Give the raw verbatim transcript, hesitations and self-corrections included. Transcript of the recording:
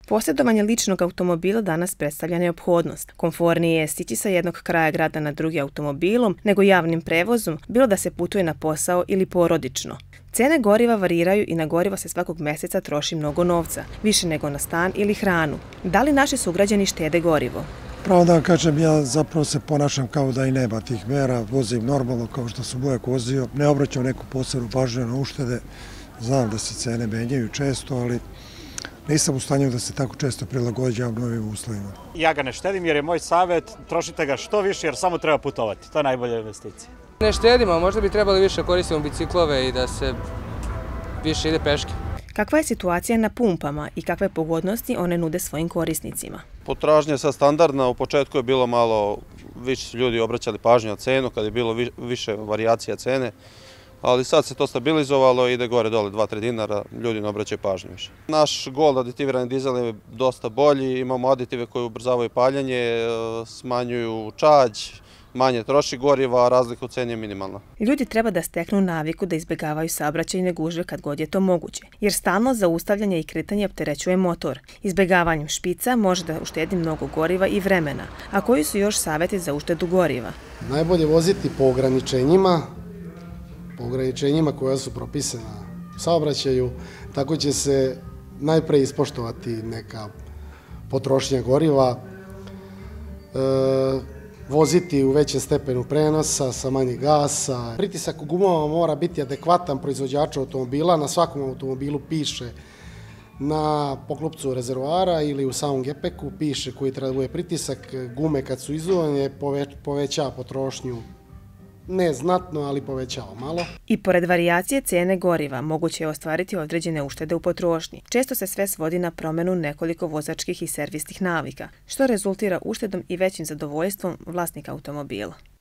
Posjedovanje ličnog automobila danas predstavlja neophodnost. Komfornije je stići sa jednog kraja grada na drugi automobilom nego javnim prevozom, bilo da se putuje na posao ili porodično. Cene goriva variraju i na gorivo se svakog mjeseca troši mnogo novca, više nego na stan ili hranu. Da li naši sugrađani štede gorivo? Pravo da vam kažem, ja zapravo se ponašam kao da i nema tih mera, vozim normalno kao što sam uvijek vozio, ne obraćam neku posebnu pažnju na uštede, znam da se cene menjaju često, ali nisam u stanju da se tako često prilagođavam novim uslovima. Ja ga ne štedim jer je moj savjet, trošite ga što više jer samo treba putovati, to je najbolja investicija. Ne štedimo, možda bi trebali više koristiti biciklove i da se više ide peške. Kakva je situacija na pumpama i kakve pogodnosti one nude svojim korisnicima? Potražnja je sad standardna, u početku je bilo malo, više su ljudi obraćali pažnju na cenu, kad je bilo više varijacija cene, ali sad se to stabilizovalo i ide gore dole dva do tri dinara, ljudi ne obraćaju pažnju više. Naš Gold aditivirani dizel je dosta bolji, imamo aditive koji ubrzavaju paljenje, smanjuju čađ, manje troši goriva, a razlika u ceni je minimalna. Ljudi treba da steknu naviku da izbjegavaju saobraćajne gužve kad god je to moguće, jer stalno zaustavljanje i kretanje opterećuje motor. Izbjegavanjem špica može da uštedi mnogo goriva i vremena. A koji su još savjeti za uštedu goriva? Najbolje voziti po ograničenjima, po ograničenjima koja su propisana u saobraćaju, tako će se najpre ispoštovati neka potrošnja goriva, e, voziti u većem stepenu prenosa, sa manje gasa. Pritisak u gumama mora biti adekvatan proizvođaču automobila. Na svakom automobilu piše na poklopcu rezervoara ili u samom gepeku piše koji treba da bude pritisak. Gume kad su izuvane povećava potrošnju. Ne znatno, ali povećava malo. I pored varijacije cene goriva, moguće je ostvariti određene uštede u potrošnji. Često se sve svodi na promjenu nekoliko vozačkih i servisnih navika, što rezultira uštedom i većim zadovoljstvom vlasnika automobila.